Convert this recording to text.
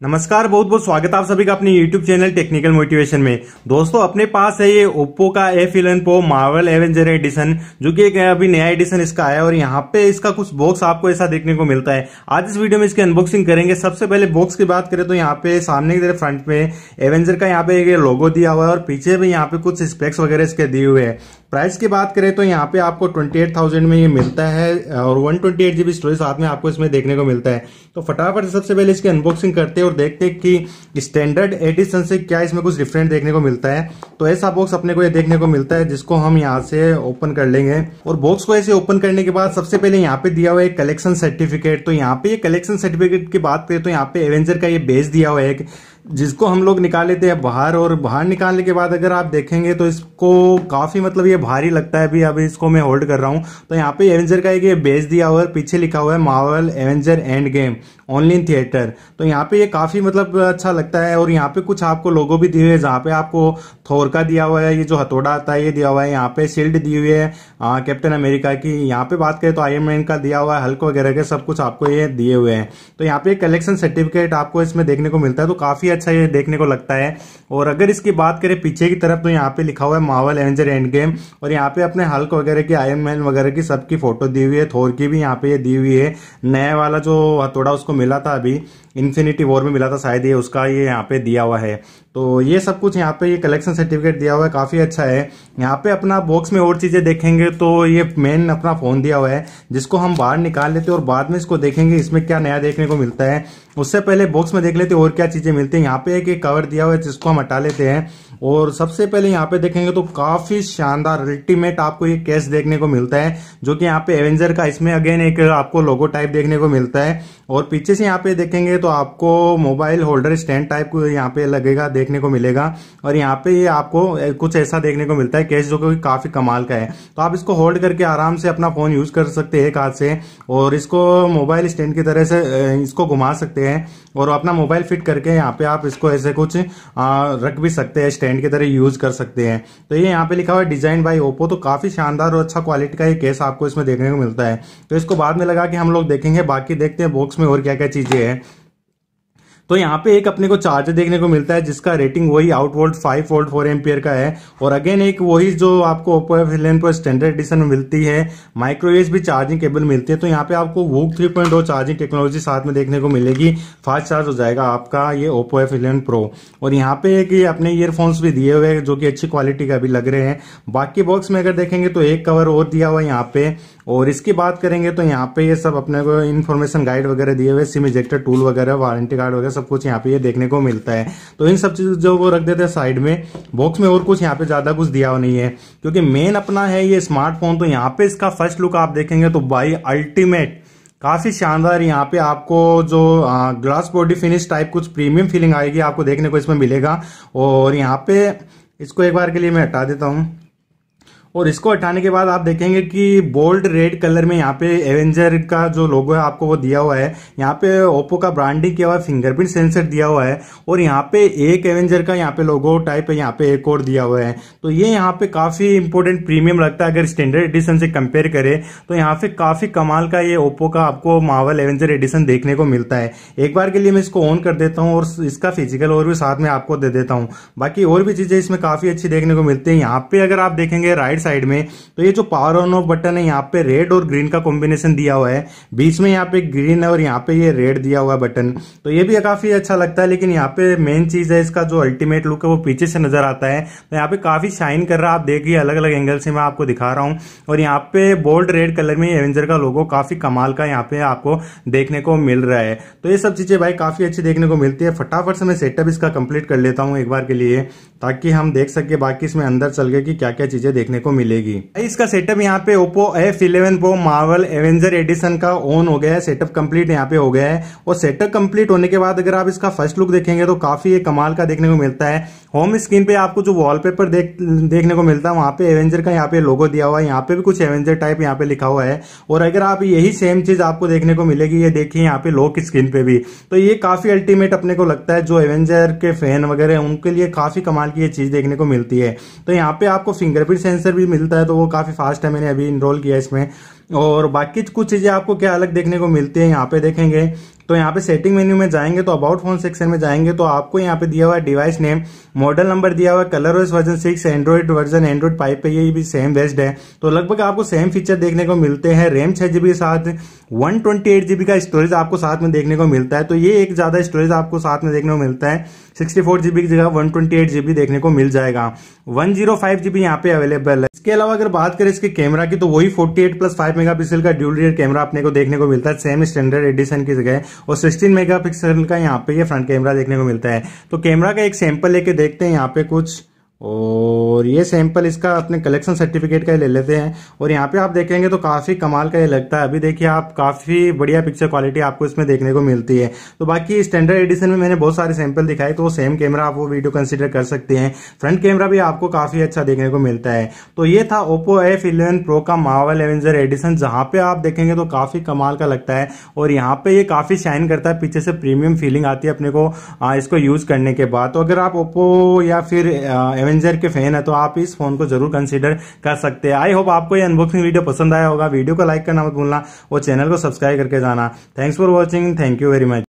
नमस्कार, बहुत बहुत स्वागत है आप सभी का अपने YouTube चैनल टेक्निकल मोटिवेशन में। दोस्तों, अपने पास है ये Oppo का F11 Pro Marvel Avenger addition, जो कि एक अभी नया एडिशन इसका है और यहाँ पे इसका कुछ बॉक्स आपको ऐसा देखने को मिलता है। आज इस वीडियो में इसकी अनबॉक्सिंग करेंगे। सबसे पहले बॉक्स की बात करें तो यहाँ पे सामने की तरफ फ्रंट में एवेंजर का यहाँ पे एक लोगो दिया हुआ है और पीछे भी यहाँ पे कुछ स्पेक्स वगैरह इसके दिए हुए हैं। प्राइस की बात करें तो यहाँ पे आपको 28,000 में ये मिलता है और 128 GB स्टोरेज साथ में आपको इसमें देखने को मिलता है। तो फटाफट सबसे पहले इसकी अनबॉक्सिंग करते हैं और देखते हैं कि स्टैंडर्ड एडिशन से क्या इसमें कुछ डिफरेंट देखने को मिलता है। तो ऐसा बॉक्स अपने को ये देखने को मिलता है, जिसको हम यहाँ से ओपन कर लेंगे। और बॉक्स को ऐसे ओपन करने के बाद सबसे पहले यहाँ पे दिया हुआ है कलेक्शन सर्टिफिकेट। तो यहाँ पे ये कलेक्शन सर्टिफिकेट की बात करें तो यहाँ पे एवेंजर का ये बेस दिया हुआ है, जिसको हम लोग निकाल लेते हैं बाहर। और बाहर निकालने के बाद अगर आप देखेंगे तो इसको काफी मतलब ये भारी लगता है। अभी इसको मैं होल्ड कर रहा हूं। तो यहाँ पे एवेंजर का एक ये बेस दिया हुआ है, पीछे लिखा हुआ है Marvel Avenger Endgame only in theatre. तो यहाँ पे ये काफी मतलब अच्छा लगता है। और यहाँ पे कुछ आपको लोगो भी दिए हुए हैं, जहाँ पे आपको थोर का दिया हुआ है, ये जो हथौड़ा आता है ये दिया हुआ है। यहाँ पे शील्ड दी हुई है कैप्टन अमेरिका की। यहाँ पे बात करें तो आयरन मैन का दिया हुआ है, हल्क वगैरह के सब कुछ आपको ये दिए हुए हैं। तो यहाँ पे कलेक्शन सर्टिफिकेट आपको इसमें देखने को मिलता है, तो काफी अच्छा ये देखने को लगता है। और अगर इसकी बात करें पीछे की तरफ तो यहाँ पे लिखा हुआ है मार्वल एवेंजर एंड गेम और यहाँ पे अपने हल्क वगैरह की, आयरन मैन वगैरह की सबकी फोटो दी हुई है। थोर की भी यहाँ पे ये दी हुई है। नया वाला जो हथौड़ा उसको मिला था अभी इन्फिनिटी वॉर में मिला था शायद, ये उसका ये यहाँ पे दिया हुआ है। तो ये सब कुछ यहाँ पे ये कलेक्शन सर्टिफिकेट दिया हुआ है, काफी अच्छा है। यहाँ पे अपना बॉक्स में और चीजें देखेंगे तो ये मेन अपना फोन दिया हुआ है, जिसको हम बाहर निकाल लेते हैं और बाद में इसको देखेंगे इसमें क्या नया देखने को मिलता है। उससे पहले बॉक्स में देख लेते हैं और क्या चीजें मिलती हैं। यहाँ पे एक कवर दिया हुआ है जिसको हम हटा लेते हैं। और सबसे पहले यहाँ पे देखेंगे तो काफी शानदार अल्टीमेट आपको ये केस देखने को मिलता है, जो कि यहाँ पे एवेंजर का, इसमें अगेन एक आपको लोगो टाइप देखने को मिलता है। और पीछे से यहाँ पे देखेंगे तो आपको मोबाइल होल्डर स्टैंड टाइप को यहाँ पे लगेगा, देखने को मिलेगा। और यहाँ पे ये आपको कुछ ऐसा देखने को मिलता है केस, जो कि काफी कमाल का है। तो आप इसको होल्ड करके आराम से अपना फोन यूज कर सकते हैं एक हाथ से, और इसको मोबाइल स्टैंड की तरह से इसको घुमा सकते हैं और अपना मोबाइल फिट करके यहाँ पे आप इसको ऐसे कुछ रख भी सकते हैं, स्टैंड की तरह यूज कर सकते हैं। तो ये यहाँ पे लिखा हुआ है डिजाइन बाय ओप्पो। तो काफी शानदार और अच्छा क्वालिटी का ये केस आपको इसमें देखने को मिलता है। तो इसको बाद में लगा के हम लोग देखेंगे, बाकी देखते हैं बॉक्स में और क्या क्या चीजें हैं। तो यहाँ पे एक अपने को चार्जर देखने को मिलता है, जिसका रेटिंग वही आउटवोल्ट 5 वोल्ट 4 एम्पियर का है। और अगेन एक वही जो आपको Oppo F11 Pro standard addition में मिलती है, माइक्रो USB चार्जिंग केबल मिलती है। तो यहाँ पे आपको वूक 3.0 चार्जिंग टेक्नोलॉजी साथ में देखने को मिलेगी, फास्ट चार्ज हो जाएगा आपका ये Oppo F11 Pro। और यहाँ पे एक ये अपने ईयरफोन्स भी दिए हुए हैं, जो कि अच्छी क्वालिटी का भी लग रहे हैं। बाकी बॉक्स में अगर देखेंगे तो एक कवर और दिया हुआ है यहाँ पे। और इसकी बात करेंगे तो यहाँ पे ये सब अपने को इन्फॉर्मेशन गाइड वगैरह दिए हुए, सिम इजेक्टर टूल वगैरह, वारंटी कार्ड वगैरह सब कुछ यहाँ पे ये देखने को मिलता है। तो इन सब चीजों को रख देते हैं साइड में। बॉक्स में और कुछ यहाँ पे ज्यादा कुछ दिया हुआ नहीं है, क्योंकि मेन अपना है ये स्मार्टफोन। तो यहाँ पे इसका फर्स्ट लुक आप देखेंगे तो भाई अल्टीमेट, काफी शानदार। यहाँ पे आपको जो ग्लास बॉडी फिनिश टाइप कुछ प्रीमियम फीलिंग आएगी आपको देखने को इसमें मिलेगा। और यहाँ पे इसको एक बार के लिए मैं हटा देता हूँ। और इसको हटाने के बाद आप देखेंगे कि बोल्ड रेड कलर में यहाँ पे एवेंजर का जो लोगो है आपको वो दिया हुआ है। यहाँ पे ओप्पो का ब्रांडिंग किया हुआ है, फिंगरप्रिंट सेंसर दिया हुआ है। और यहाँ पे एक एवेंजर का यहाँ पे लोगो टाइप है, यहाँ पे एक और दिया हुआ है। तो ये यहाँ पे काफी इंपोर्टेंट प्रीमियम लगता है। अगर स्टैंडर्ड एडिशन से कंपेयर करें तो यहाँ पे काफी कमाल का ये ओप्पो का आपको मार्वल एवेंजर एडिशन देखने को मिलता है। एक बार के लिए मैं इसको ऑन कर देता हूँ और इसका फिजिकल और भी साथ में आपको दे देता हूँ। बाकी और भी चीजें इसमें काफी अच्छी देखने को मिलती है। यहाँ पे अगर आप देखेंगे राइट साइड में तो ये जो पावर ऑन ऑफ बटन है, यहाँ पे रेड और ग्रीन का कॉम्बिनेशन दिया हुआ है। बीच में यहाँ पे ग्रीन है और यहाँ पे ये रेड दिया हुआ बटन। तो ये भी काफी अच्छा लगता है। लेकिन यहाँ पे मेन चीज है इसका जो अल्टीमेट लुक है वो पीछे से नजर आता है। तो यहाँ पे काफी शाइन कर रहा है, आप देखिए अलग अलग एंगल से मैं आपको दिखा रहा हूँ। और यहाँ पे बोल्ड रेड कलर में एवेंजर का लोगो काफी कमाल का यहाँ पे आपको देखने को मिल रहा है। तो ये सब चीजें भाई काफी अच्छी देखने को मिलती है। फटाफट से मैं सेटअप इसका कंप्लीट कर लेता हूँ एक बार के लिए, ताकि हम देख सके बाकी इसमें अंदर चल गए कि क्या क्या चीजें देखने को मिलेगी। इसका सेटअप यहाँ पे Oppo F11 Pro Marvel Avenger edition का ऑन हो गया है, सेटअप कंप्लीट यहाँ पे हो गया है। और सेटअप कंप्लीट होने के बाद अगर आप इसका फर्स्ट लुक देखेंगे तो काफी ये कमाल का देखने को मिलता है। होम स्क्रीन पे आपको जो वॉलपेपर देखने को मिलता है, वहां पे एवेंजर का यहाँ पे लोगो दिया हुआ है। यहाँ पे भी कुछ एवेंजर टाइप यहाँ पे लिखा हुआ है। और अगर आप यही सेम चीज आपको देखने को मिलेगी, ये देखिए यहाँ पे लॉक स्क्रीन पे भी। तो ये काफी अल्टीमेट अपने को लगता है, जो एवेंजर के फैन वगैरह उनके लिए काफी कमाल की ये चीज देखने को मिलती है। तो यहाँ पे आपको फिंगरप्रिंट सेंसर भी मिलता है, तो वो काफी फास्ट है, मैंने अभी इनरोल किया इसमें। और बाकी कुछ चीजें आपको क्या अलग देखने को मिलती है यहाँ पे देखेंगे तो यहाँ पे सेटिंग मेन्यू में जाएंगे तो अबाउट फोन सेक्शन में जाएंगे तो आपको यहाँ पे दिया हुआ है डिवाइस नेम, मॉडल नंबर दिया हुआ है, colour OS version 6, Android version Android 5 पे ये भी सेम बेस्ड है। तो लगभग आपको सेम फीचर देखने को मिलते हैं। रैम 6 GB के साथ 128 GB का स्टोरेज आपको साथ में देखने को मिलता है, तो ये एक ज्यादा स्टोरेज आपको साथ में देखने को मिलता है। 64 GB की जगह 128 GB देखने को मिल जाएगा। 105 GB यहाँ पे अवेलेबल है। इसके अलावा अगर बात करें इसके कैमरा की तो वही 48+5 मेगापिक्सल का ड्यूल रियर कैमरा अपने को देखने को मिलता है सेम स्टैंडर्ड एडिशन की जगह, और 16 मेगापिक्सल का यहाँ पे ये फ्रंट कैमरा देखने को मिलता है। तो कैमरा का एक सैंपल लेके देखते हैं यहाँ पे कुछ, और ये सैंपल इसका अपने कलेक्शन सर्टिफिकेट का ले लेते हैं। और यहाँ पे आप देखेंगे तो काफी कमाल का ये लगता है। अभी देखिए आप काफी बढ़िया पिक्चर क्वालिटी आपको इसमें देखने को मिलती है। तो बाकी स्टैंडर्ड एडिशन में मैंने बहुत सारे सैंपल दिखाए, तो वो सेम कैमरा आप वो वीडियो कंसीडर कर सकते हैं। फ्रंट कैमरा भी आपको काफी अच्छा देखने को मिलता है। तो ये था Oppo F11 Pro का मार्वल एवेंजर एडिशन, जहां पे आप देखेंगे तो काफी कमाल का लगता है और यहाँ पे ये काफी शाइन करता है, पीछे से प्रीमियम फीलिंग आती है अपने को इसको यूज करने के बाद। तो अगर आप Oppo या फिर एवेंजर के फैन है तो आप इस फोन को जरूर कंसीडर कर सकते हैं। आई होप आपको ये अनबॉक्सिंग वीडियो पसंद आया होगा। वीडियो को लाइक करना मत भूलना और चैनल को सब्सक्राइब करके जाना। Thanks for watching, thank you very much.